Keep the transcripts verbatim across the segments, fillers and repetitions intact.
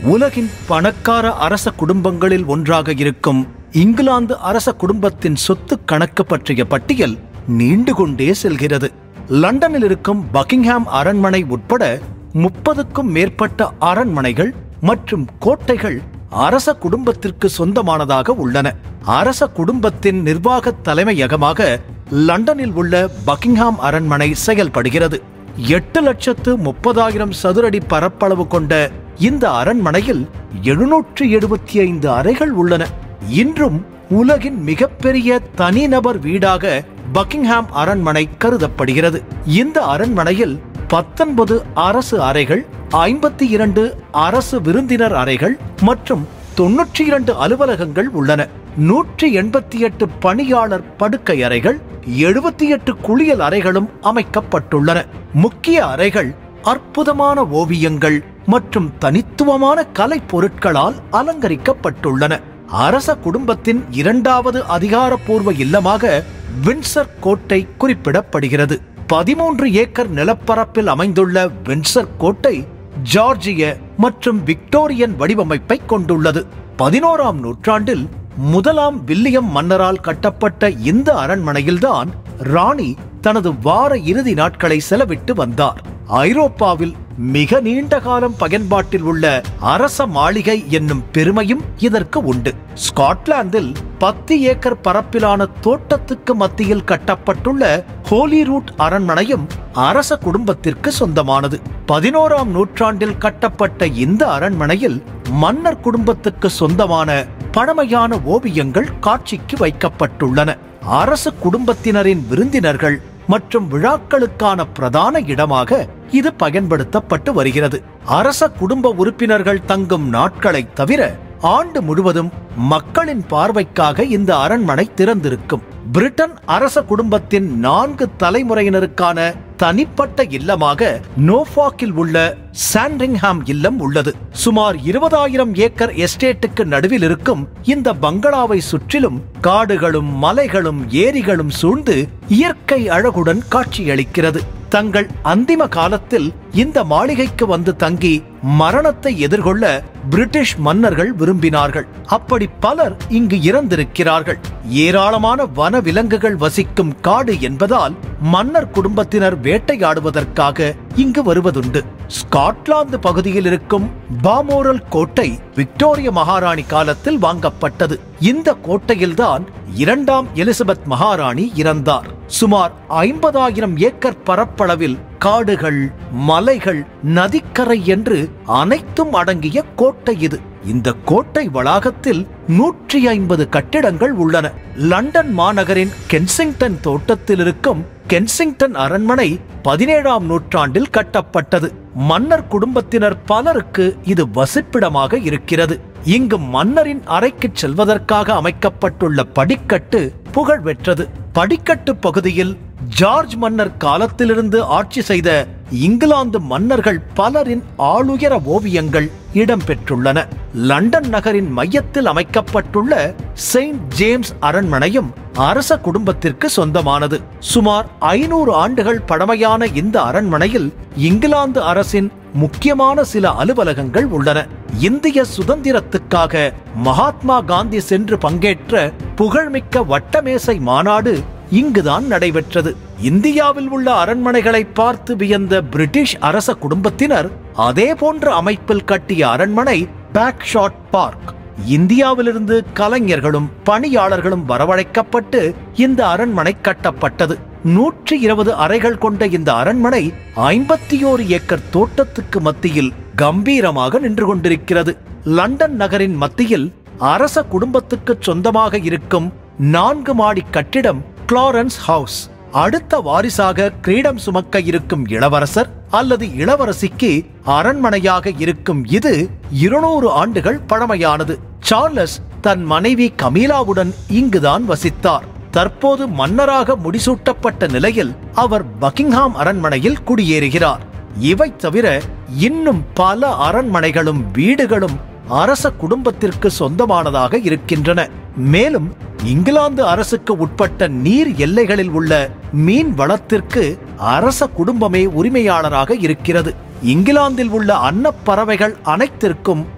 உலகின் பணக்கார அரச குடும்பங்களில் ஒன்றாக இருக்கும் இங்கிலாந்து அரச குடும்பத்தின் சொத்து கணக்கு பற்றிய பட்டியல் நீண்டு கொண்டே செல்கிறது. லண்டனில் இருக்கும் பக்கிங்ஹாம் அரண்மனை உட்பட முப்பதுக்கும் மேற்பட்ட அரண்மனைகள் மற்றும் கோட்டைகள் அரச குடும்பத்திற்கு சொந்தமானதாக உள்ளன. அரச குடும்பத்தின் நிர்வாக தலைமையகமாக லண்டனில் உள்ள பக்கிங்ஹாம் அரண்மனை செயல்படுகிறது. எட்டு லட்சத்து முப்பதாயிரம் சதுரடி பரப்பளவு கொண்ட இந்த அரண்மனையில் எழுநூற்று எழுபத்தி ஐந்து அறைகள் உள்ளன. இன்றும் உலகின் மிகப்பெரிய தனிநபர் வீடாக பக்கிங்ஹாம் அரண்மனை கருதப்படுகிறது. இந்த அரண்மனையில் பத்தொன்பது அரசு அறைகள், ஐம்பத்தி இரண்டு அரசு விருந்தினர் அறைகள் மற்றும் தொன்னூற்றி இரண்டு அலுவலகங்கள் உள்ளன. நூற்றி எண்பத்தி எட்டு பணியாளர் படுக்கை அறைகள், எழுபத்தி எட்டு குளியல் அறைகளும் அமைக்கப்பட்டுள்ளன. முக்கிய அறைகள் அற்புதமான ஓவியங்கள் மற்றும் தனித்துவமான கலை பொருட்களால் அலங்கரிக்கப்பட்டுள்ளன. அரச குடும்பத்தின் இரண்டாவது அதிகாரப்பூர்வ இல்லமாக வின்சர் கோட்டை குறிப்பிடப்படுகிறது. பதிமூன்று ஏக்கர் நிலப்பரப்பில் அமைந்துள்ள வின்சர் கோட்டை ஜார்ஜிய மற்றும் விக்டோரியன் வடிவமைப்பை கொண்டுள்ளது. பதினோராம் நூற்றாண்டில் முதலாம் வில்லியம் மன்னரால் கட்டப்பட்ட இந்த அரண்மனையில்தான் ராணி தனது வார இறுதி நாட்களை செலவிட்டு வந்தார். ஐரோப்பாவில் மிக நீண்ட காலம் பயன்பாட்டில் உள்ள அரச மாளிகை என்னும் பெருமையும் இதற்கு உண்டு. ஸ்காட்லாந்தில் பத்து ஏக்கர் பரப்பிலான தோட்டத்துக்கு மத்தியில் கட்டப்பட்டுள்ள ஹோலிரூட் அரண்மனையும் அரச குடும்பத்திற்கு சொந்தமானது. பதினோராம் நூற்றாண்டில் கட்டப்பட்ட இந்த அரண்மனையில் மன்னர் குடும்பத்துக்கு சொந்தமான பழமையான ஓவியங்கள் காட்சிக்கு வைக்கப்பட்டுள்ளன. அரச குடும்பத்தினரின் விருந்தினர்கள் மற்றும் விழாக்களுக்கான பிரதான இடமாக இது பயன்படுத்தப்பட்டு வருகிறது. அரச குடும்ப உறுப்பினர்கள் தங்கும் நாட்களை தவிர ஆண்டு முழுவதும் மக்களின் பார்வைக்காக இந்த அரண்மனை திறந்திருக்கும். பிரிட்டன் அரச குடும்பத்தின் நான்கு தலைமுறையினருக்கான தனிப்பட்ட இல்லமாக நோஃபாக்கில் உள்ள சாண்ட்ரிங்ஹாம் இல்லம் உள்ளது. சுமார் இருபதாயிரம் ஏக்கர் எஸ்டேட்டுக்கு நடுவில் இருக்கும் இந்த பங்களாவை சுற்றிலும் காடுகளும் மலைகளும் ஏரிகளும் சூழ்ந்து இயற்கை அழகுடன் காட்சியளிக்கிறது. தங்கள் அந்திம காலத்தில் இந்த மாளிகைக்கு வந்து தங்கி மரணத்தை எதிர்கொள்ள பிரிட்டிஷ் மன்னர்கள் விரும்பினார்கள். அப்படி பலர் இங்கு இறந்திருக்கிறார்கள். ஏராளமான வன விலங்குகள் வசிக்கும் காடு என்பதால் மன்னர் குடும்பத்தினர் வேட்டையாடுவதற்காக இங்கு வருவதுண்டு. ஸ்காட்லாந்து பகுதியில் இருக்கும் பாமோரல் கோட்டை விக்டோரிய மகாராணி காலத்தில் வாங்கப்பட்டது. இந்த கோட்டையில்தான் இரண்டாம் எலிசபெத் மகாராணி இறந்தார். சுமார் ஐம்பதாயிரம் ஏக்கர் பரப்பளவில் காடுகள், மலைகள், நதிக்கரை என்று அனைத்தும் அடங்கிய கோட்டை இது. இந்த கோட்டை வளாகத்தில் நூற்றி ஐம்பது கட்டிடங்கள் உள்ளன. லண்டன் மாநகரின் கென்சிங்டன் தோட்டத்தில் இருக்கும் கென்சிங்டன் அரண்மனை பதினேழாம் நூற்றாண்டில் கட்டப்பட்டது. மன்னர் குடும்பத்தினர் பலருக்கு இது வசிப்பிடமாக இருக்கிறது. இங்கு மன்னரின் அறைக்கு செல்வதற்காக அமைக்கப்பட்டுள்ள படிக்கட்டு புகழ் பெற்றது. படிக்கட்டு பகுதியில் ஜார்ஜ் மன்னர் காலத்திலிருந்து ஆட்சி செய்த இங்கிலாந்து மன்னர்கள் பலரின் ஆளுயர ஓவியங்கள் இடம்பெற்றுள்ளன. லண்டன் நகரின் மையத்தில் அமைக்கப்பட்டுள்ள செயின்ட் ஜேம்ஸ் அரண்மனையும் அரச குடும்பத்திற்கு சொந்தமானது. சுமார் ஐநூறு ஆண்டுகள் பழமையான இந்த அரண்மனையில் இங்கிலாந்து அரசின் முக்கியமான சில அலுவலகங்கள் உள்ளன. இந்திய சுதந்திரத்துக்காக மகாத்மா காந்தி சென்று பங்கேற்ற புகழ்மிக்க வட்டமேசை மாநாடு இங்குதான் நடைபெற்றது. இந்தியாவில் உள்ள அரண்மனைகளை பார்த்து வியந்த பிரிட்டிஷ் அரச குடும்பத்தினர் அதே போன்ற அமைப்பில் கட்டிய அரண்மனை பேக்ஷாட் பார்க். இந்தியாவிலிருந்து கலைஞர்களும் பணியாளர்களும் வரவழைக்கப்பட்டு இந்த அரண்மனை கட்டப்பட்டது. நூற்றி இருபது அறைகள் கொண்ட இந்த அரண்மனை ஐம்பத்தி ஓரு ஏக்கர் தோட்டத்துக்கு மத்தியில் கம்பீரமாக நின்று கொண்டிருக்கிறது. லண்டன் நகரின் மத்தியில் அரச குடும்பத்துக்கு சொந்தமாக இருக்கும் நான்கு மாடி கட்டிடம் கிளாரன்ஸ் ஹவுஸ். அடுத்த வாரிசாக கிரீடம் சுமக்க இருக்கும் இளவரசர் அல்லது இளவரசிக்கு அரண்மனையாக இருக்கும் இது இருநூறு ஆண்டுகள் பழமையானது. சார்லஸ் தன் மனைவி கமீலாவுடன் இங்குதான் வசித்தார். தற்போது மன்னராக முடிசூட்டப்பட்ட நிலையில் அவர் பக்கிங்ஹாம் அரண்மனையில் குடியேறுகிறார். இவை தவிர இன்னும் பல அரண்மனைகளும் வீடுகளும் அரச குடும்பத்திற்கு சொந்தமானதாக இருக்கின்றன. மேலும் இங்கிலாந்து அரசுக்கு உட்பட்ட நீர் எல்லைகளில் உள்ள மீன் வளத்திற்கு அரச குடும்பமே உரிமையாளராக இருக்கிறது. இங்கிலாந்தில் உள்ள அன்னப்பறவைகள் அனைத்திற்கும்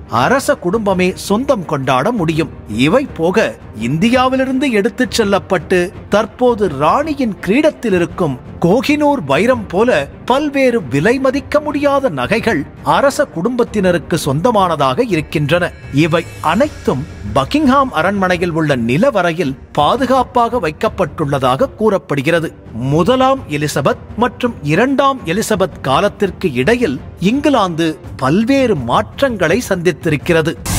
அரச குடும்பமே சொந்தம் கொண்டாட முடியும். இவை போக இந்தியாவிலிருந்து எடுத்துச் செல்லப்பட்டு தற்போது ராணியின் கிரீடத்தில் இருக்கும் கோஹினூர் வைரம் போல பல்வேறு விலை மதிக்க முடியாத நகைகள் அரச குடும்பத்தினருக்கு சொந்தமானதாக இருக்கின்றன. இவை அனைத்தும் பக்கிங்ஹாம் அரண்மனையில் உள்ள நிலவறையில் பாதுகாப்பாக வைக்கப்பட்டுள்ளதாக கூறப்படுகிறது. முதலாம் எலிசபெத் மற்றும் இரண்டாம் எலிசபெத் காலத்திற்கு இடையில் இங்கிலாந்து பல்வேறு மாற்றங்களை சந்தித்திருக்கிறது.